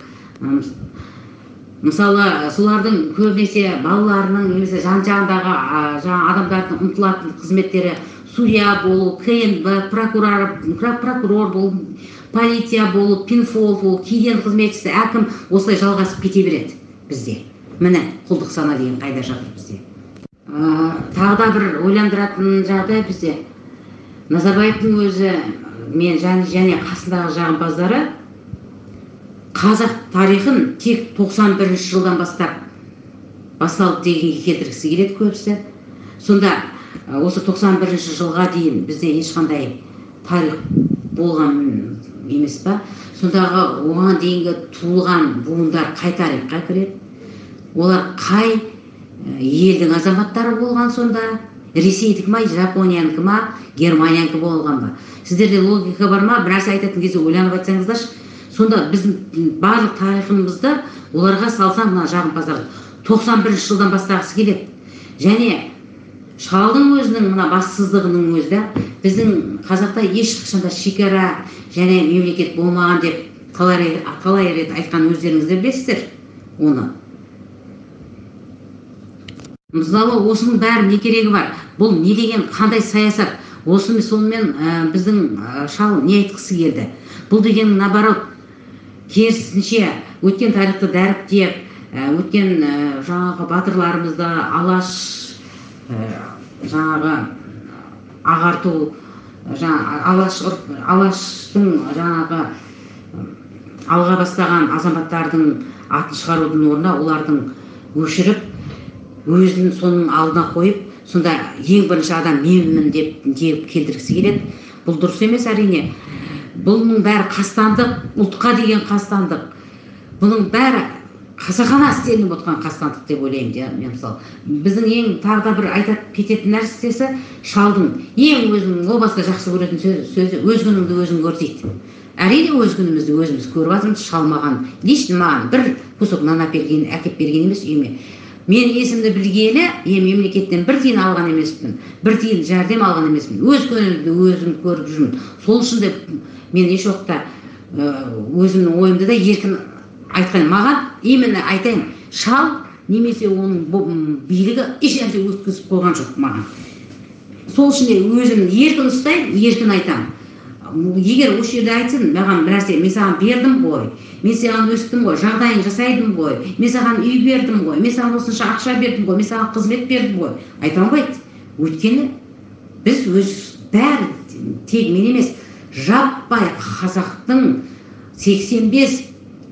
Мысалы, солардың көбінесе балаларының, немесе жан-жағындағы адамдардың ұмтылатын қызметтері судья болу, КНБ, прокурор болу, полиция болу, пинфол болу, кеден қызметшісі, әкім осылай жалғасып кете береді бізде. Міне, құлдық сана деген қайда жатыр бізде. Тағы да бір ойландыратын жағдай бізде. Назарбаевтың өзі, мен және қасындағы жағымпаздары қазақ тарихын тек 91 жылдан басталып дегенге келтіргісі келеді көбісі. Сонда осы 91 жылға дейін бізде ешқандай тарих болған емес па? Сондағы оған дейінгі туылған буындар қай тарихқа кіреді? Олар қай елдің азаматтары болған сонда? Ресейдікі ма, Жапониянікі ма, Германиянікі болған ба? Сіздерде логика бар ма? Бір нәрсе айтатын кезде ойланып айтсаңыздаршы. Сонда біздің барлық тарихымызды оларға салсаң, мына жағымпаздар 91 жылдан бастағысы келеді. Және шалдың өзінің мына бассыздығының өзі біздің қазақта ешқашанда шекара және мемлекет болмаған деп талай рет айтқан өздеріңіздер білесіздер оны. Мысалы, осының бәрі не керегі бар? Бұл не деген қандай саясат? Осымен сонымен біздің шал не айтқысы келді? Бұл деген наоборот, керісінше өткен тарихты дәріптеп, өткен жаңағы батырларымызды алаш жаңағы ағарту, алаштың жаңағы алға бастаған азаматтардың атын шығарудың орнына олардың өшіріп, өзін соның алдына қойып, сонда ең бірінші адам менмін деп келтіргісі келеді. Бұл дұрыс емес әрине. Бұның бәрі қастандық, ұлтқа деген қастандық. Бұның бәрі қасақана істелініп отқан қастандық деп ойлаймын. Мысалы, біздің ең тағы да бір айтып кететін нәрсесі шалдың ең өзінің о басқа жақсы көретін сөзі өзгініңді өзің көр дейді. Әрине өзгінімізді өзіміз көріп жатырмыз. Шал маған, лично маған бір кусок нан әкеп берген емес үйіме. мен есімді білгелі мемлекеттен бір тиын алған емеспін, бір тиын жәрдем алған емеспін, өз көңілімді өзім көріп жүрмін. Сол үшін де мен еш уақытта өзімнің ойымды да еркін айтқан. Маған именно айтайын, шал немесе оның билігі ешнәрсе өткізіп қойған жоқ маған. Сол үшін де өзім еркін ұстаймын, еркін айтамын. Егер осы жерде айтсын, маған бір нәрсе, мен саған бердім ғой, мен саған өстім ғой, жағдайын жасайдым ғой, мен саған үй бердім ғой, мен саған осынша ақша бердім ғой, мен саған қызмет бердім ғой, айта алмайды. Өйткені біз өз бәрі тек мен емес, жаппай қазақтың 75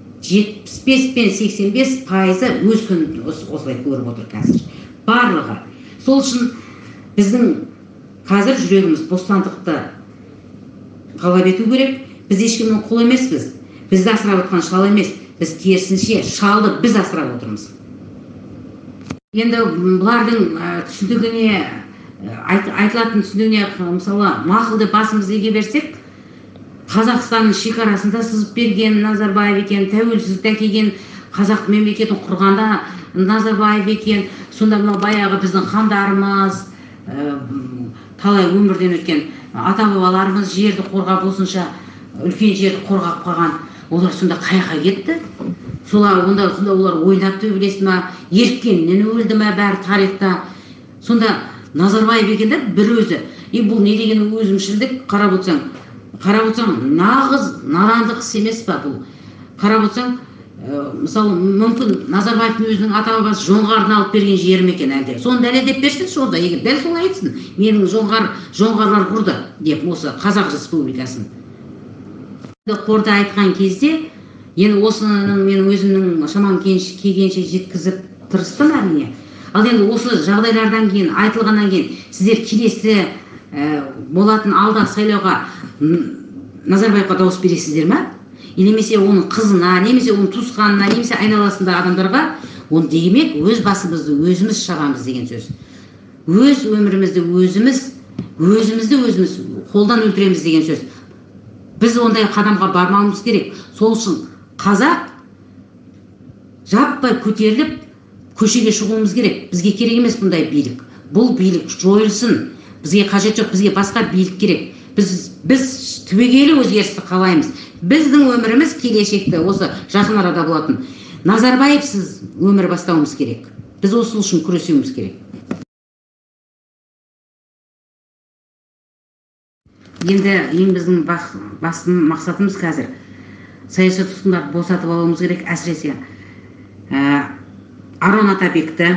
пен 85% өз күнін осылай көріп отыр қазір. Барлығы. Сол үшін біздің қазір жүрегіміз бостандықты талап ету керек. Біз ешкімнің құлы емеспіз. Бізді асырап отқан шал емес. Біз керісінше шалды біз асырап отырмыз. Енді бұлардың түсіндігіне, айтылатын түсіндігіне, мысалы, мақұл деп басымызды иге берсек, Қазақстанның шекарасында сызып берген Назарбаев екен, тәуелсіздік әкелген, қазақ мемлекетін құрғанда Назарбаев екен, сонда мынау баяғы біздің хандарымыз, талай өмірден өткен ата-бабаларымыз жерді қорғап, осынша үлкен жерді қорғап қалған. Олар сонда қаяққа кетті? Сонда олар ойнап төбелесті ма, еріккеннен өлді ма бәрі тарихта? Сонда Назарбаев екен де бір өзі. Бұл не деген өзімшілдік? Қарап отырсаң, нағыз надандық іс емес па бұл? Қарап отырсаң, мысалы, мүмкін Назарбаевтың өзінің ата-бабасы жоңғардың алып берген жерім екен әлде. Соны дәлелдеп берсін сонда, егер дәл солай айтсын. Менің жоңғарлар құрды деп, осы Қазақ Республикасын. Қорда айтқан кезде, енді осының мен өзімнің шамам келгенше жеткізіп тырыстым әрине. Ал енді осы жағдайлардан кейін, айтылғаннан кейін, сіздер келесі болатын алдағы сайлауға Назарбаевқа дауыс бересіздер ме? Немесе оның қызына, немесе оның туысқанына, немесе айналасындағы адамдарға, оны демек өз басымызды өзіміз шабамыз деген сөз. Өз өмірімізді өзіміз қолдан өлтіреміз деген сөз. Біз ондай қадамға бармауымыз керек. Сол үшін қазақ жаппай көтеріліп көшеге шығуымыз керек. Бізге керек емес бұндай билік. Бұл билік жойылсын. Бізге қажет жоқ, бізге басқа билік керек. Біз түбегейлі өзгерісті қалаймыз. Біздің өміріміз келешекте осы жақын арада болатын. Назарбаевсыз өмір бастауымыз керек. Біз осы үшін күресуіміз керек. Енді біздің басты мақсатымыз қазір саяси тұтқындарды босатып алуымыз керек. Әсіресе Арон Атабекті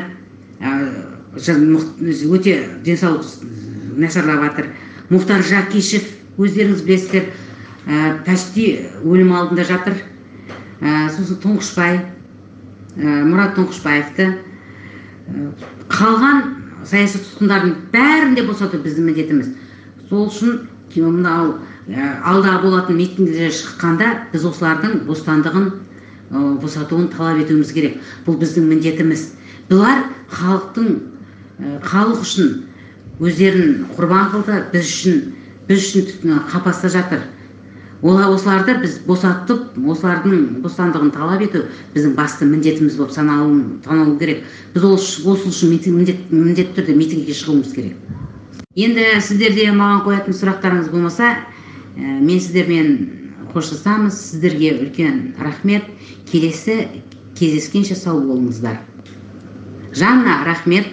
өте денсаулық нашарлап жатыр. Мұхтар Жакишев, өздеріңіз білесіздер, почти өлім алдында жатыр. Сосын Тұңғышбай, Мұрат Тұңғышбаевты, қалған саяси тұтқындардың бәрін де босату біздің міндетіміз. Сол үшін мынау алдағы болатын митингілерге шыққанда біз осылардың бостандығын босатуын талап етуіміз керек. Бұл біздің міндетіміз. Бұлар халық үшін өздерін құрбан қылды, біз үшін қапаста жатыр. Осыларды біз босатып, осылардың бостандығын талап ету біздің басты міндетіміз болып саналу керек. Біз осы үшін міндетті түрде митингіге шығуымыз керек. Енді сіздерде маған қоятын сұрақтарыңыз болмаса, мен сіздермен қоштасамыз. Сіздерге үлкен рахмет. Келесі кездескенше сау болыңыздар. Жанна, рахмет.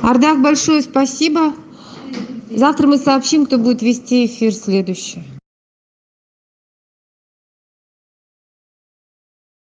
Ардак, большое спасибо. Завтра мы сообщим, кто будет вести эфир следующий.